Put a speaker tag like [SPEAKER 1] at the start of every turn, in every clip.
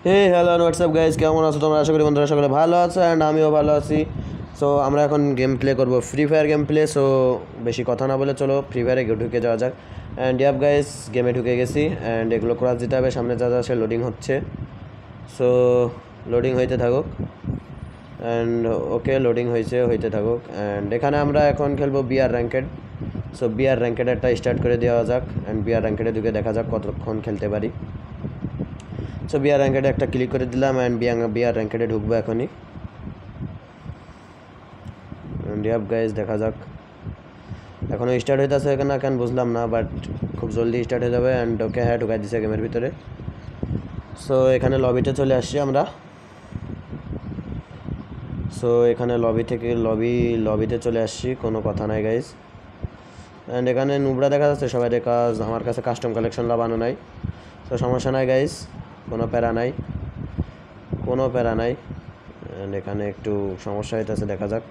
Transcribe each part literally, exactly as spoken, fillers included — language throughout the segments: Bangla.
[SPEAKER 1] হে হ্যালো হোয়াটসঅ্যাপ গাইজ, কেমন আছো তোমরা? আশা করি বন্ধুরা সকলে ভালো আছো অ্যান্ড আমিও ভালো আছি। সো আমরা এখন গেম প্লে করবো, Free Fire game play. So বেশি কথা না বলে চলো ফ্রি ফায়ারে ঢুকে যাওয়া যাক। অ্যান্ড ইয়াপ গাইজ, গেমে ঢুকে গেছি অ্যান্ড এগুলো ক্রাস দিতে হবে। সামনে যা যা সে লোডিং হচ্ছে, সো লোডিং হইতে থাকুক। অ্যান্ড ওকে, লোডিং হয়েছে, হইতে থাকুক। অ্যান্ড এখানে আমরা এখন খেলবো BR ranked. So BR ranked একটা স্টার্ট করে দেওয়া যাক অ্যান্ড বিআর র্যাঙ্কেডে ঢুকে দেখা যাক কতক্ষণ খেলতে পারি। সো বিআর র্যাঙ্কেডে একটা ক্লিক করে দিলাম অ্যান্ড বিআর র্যাঙ্কেডে ঢুকবো এখনই। অ্যান্ড গাইজ দেখা যাক, এখনও স্টার্ট হইতেছে না কেন বুঝলাম না, বাট খুব জলদি স্টার্ট হয়ে যাবে। অ্যান্ড ওকে, হ্যাঁ ঢুকাই দিছে গেমের ভিতরে। সো এখানে লবিতে চলে আসছি আমরা। সো এখানে লবি থেকে লবি লবিতে চলে আসছি, কোনো কথা নাই গাইজ। অ্যান্ড এখানে নুবরা দেখা যাচ্ছে সবাই, কাজ আমার কাছে কাস্টম কালেকশন লাগানো নাই। তো সমস্যা নাই গাইজ, কোনো প্যারা নাই, কোনো প্যারা নাই। অ্যান্ড এখানে একটু সমস্যা হইতেছে, দেখা যাক।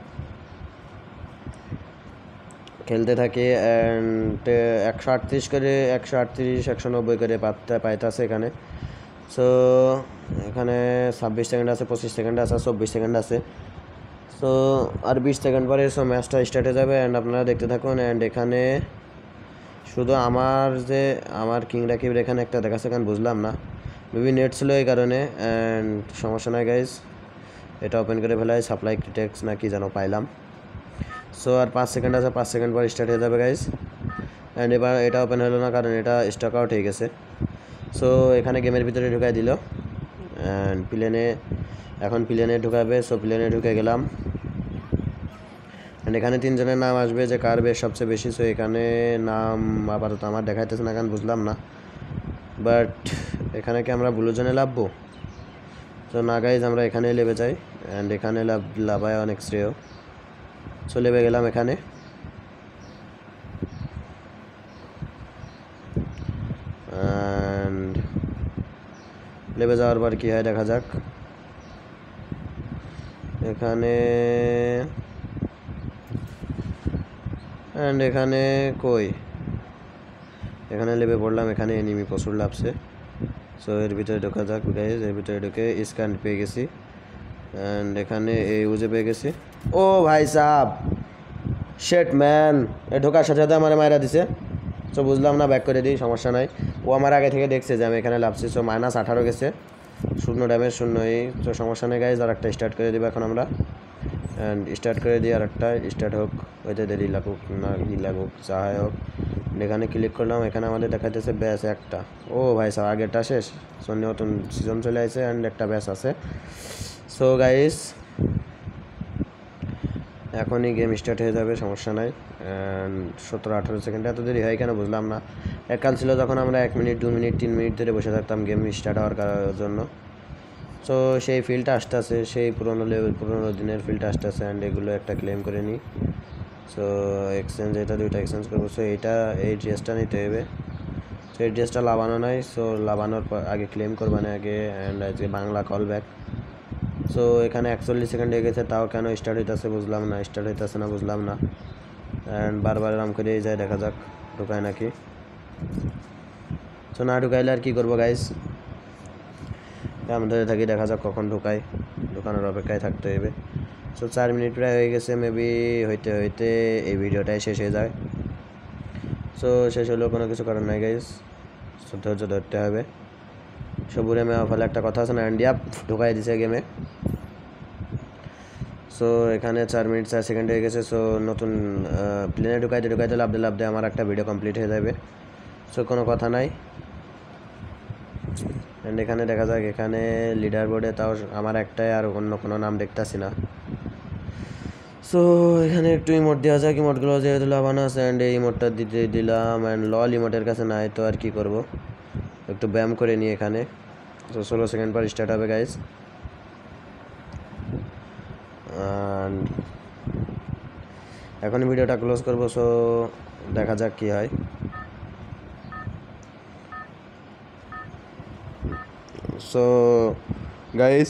[SPEAKER 1] খেলতে থাকি অ্যান্ড একশো আটত্রিশ করে একশো আটত্রিশ একশো নব্বই করে পাতে পাইতেছে এখানে। সো এখানে ছাব্বিশ সেকেন্ড আছে, পঁচিশ সেকেন্ড আছে, চব্বিশ সেকেন্ড আছে। সো আর বিশ সেকেন্ড পরে সো ম্যাচটা স্টার্ট হয়ে যাবে অ্যান্ড আপনারা দেখতে থাকুন। অ্যান্ড এখানে শুধু আমার যে আমার কিং রাকিবের এখানে একটা দেখাচ্ছে কেন বুঝলাম না, মেবি নেট ছিল এই কারণে। অ্যান্ড সমস্যা নাই গাইজ, এটা ওপেন করে ফেলাই, সাপ্লাই টেক্স না কি যেন পাইলাম। সো আর পাঁচ সেকেন্ড আছে, পাঁচ সেকেন্ড পর স্টার্ট হয়ে যাবে গাইজ। অ্যান্ড এবার এটা ওপেন হলো না কারণ এটা স্টক আউট হয়ে গেছে। সো এখানে গেমের ভিতরে ঢুকাই দিল অ্যান্ড প্লেনে, এখন প্লেনে ঢুকাবে। সো প্লেনে ঢুকে গেলাম অ্যান্ড এখানে তিনজনের নাম আসবে যে কার বেশ সবচেয়ে বেশি। সো এখানে নাম আপাতত আমার দেখাইতেছে না কেন বুঝলাম না, বাট এখানে কি আমরা ব্লু জোনে লাভবো? তো না গাইজ, আমরা এখানে লেবে যাই অ্যান্ড এখানে লাভ লাভায় অনেক শ্রেয়। সো লেবে গেলাম এখানে অ্যান্ড লেবে যাওয়ার পর কী হয় দেখা যাক। এখানে অ্যান্ড এখানে কই, এখানে লেবে পড়লাম, এখানে এনিমি প্রচুর লাভছে। সো এর ভিতরে ঢোকা যাক গাইজ, এর ভিতরে ঢুকে স্ক্যান পেয়ে গেছি অ্যান্ড এখানে এই উজে পেয়ে গেছি। ও ভাই সাব, শেট ম্যান, এ ঢোকার সাথে সাথে আমার মায়েরা দিছে। সো বুঝলাম না, ব্যাক করে দিই, সমস্যা নাই। ও আমার আগে থেকে দেখছে যে আমি এখানে লাভছি। সো মাইনাস আঠারো গেছে, শূন্য ড্যামেজ, শূন্য এই। তো সমস্যা নেই গাইজ, আর একটা স্টার্ট করে দেবো এখন আমরা। অ্যান্ড স্টার্ট করে দিই আর একটা, স্টার্ট হোক, হইতে দেরি লাগুক না ই লাগুক যাই হোক। এখানে ক্লিক করলাম, এখানে আমাদের দেখাইতেছে ব্যাস একটা। ও ভাই সাহেব, আগেরটা শেষ। সো নতুন সিজন চলে আসছে অ্যান্ড একটা ব্যাস আছে। সো গাইস এখনই গেম স্টার্ট হয়ে যাবে, সমস্যা নাই। অ্যান্ড সতেরো আঠারো সেকেন্ড, এত দেরি হয় কেন বুঝলাম না। এককাল ছিল যখন আমরা এক মিনিট দু মিনিট তিন মিনিট ধরে বসে থাকতাম গেম স্টার্ট হওয়ার জন্য। সো সেই ফিল্ডটা আসতেছে, সেই পুরোনো লেভেল পুরোনো দিনের ফিল্ডটা আসতেছে। অ্যান্ড এগুলো একটা ক্লেম করে নিই। সো এক্সচেঞ্জ, এটা দুইটা এক্সচেঞ্জ করবো। সো এইটা এই ড্রেসটা নিতে হবে। সো এই ড্রেসটা লাভানো নাই, সো লাভানোর পর আগে ক্লেম করবানে আগে। অ্যান্ড আজকে বাংলা কল ব্যাক। সো এখানে একচল্লিশ সেকেন্ড হয়ে গেছে, তাও কেন স্টার্ট হইতেছে বুঝলাম না, স্টার্ট হইতেছে না বুঝলাম না। অ্যান্ড বারবার এরম করে যায়, দেখা যাক ঢুকায় নাকি। সো না ঢুকাইলে আর কী করবো গাইজ, আমাদের থাকি, দেখা যাক কখন ঢুকায়, ঢুকানোর অপেক্ষায় থাকতে হবে। সো চার মিনিট প্রায় হয়ে গেছে, মেবি হইতে হইতে এই ভিডিওটাই শেষ হয়ে যায়। সো শেষ হলেও কোনো কিছু করার নাই গাইজ, সো ধৈর্য ধরতে হবে। সবুরে মেয়া ফলে একটা কথা আছে না, ইন্ডিয়া ঢুকাই দিছে গেমে। সো এখানে চার মিনিট চার সেকেন্ড হয়ে গেছে। সো নতুন প্লেনে ঢুকাইতে ঢুকাইতে লাভতে লাভতে আমার একটা ভিডিও কমপ্লিট হয়ে যাবে। সো কোনো কথা নাই। অ্যান্ড এখানে দেখা যাক, এখানে লিডার বোর্ডে তাও আমার একটাই, আর অন্য কোনো নাম দেখতেছি না। সো এখানে একটু ইমোট দেওয়া যাক, ইমোটগুলো যেহেতু লাভানো আছে। অ্যান্ড এই ইমোটটা দিতে দিলাম অ্যান্ড লল ইমোটের কাছে নাই, তো আর কি করব, একটু ব্যায়াম করে নিই এখানে। সো ষোলো সেকেন্ড পর স্টার্ট হবে গাইজ। অ্যান্ড এখন ভিডিওটা ক্লোজ করবো। সো দেখা যাক কি হয়। সো গাইজ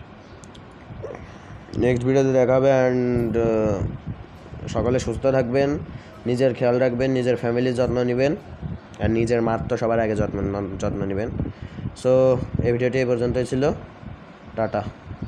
[SPEAKER 1] নেক্সট ভিডিওতে দেখাবে। অ্যান্ড সকলে সুস্থ থাকবেন, নিজের খেয়াল রাখবেন, নিজের ফ্যামিলির যত্ন নেবেন, আর নিজের মার তো সবার আগে যত্ন যত্ন নেবেন। সো এই ভিডিওটি এই পর্যন্তই ছিল। টাটা।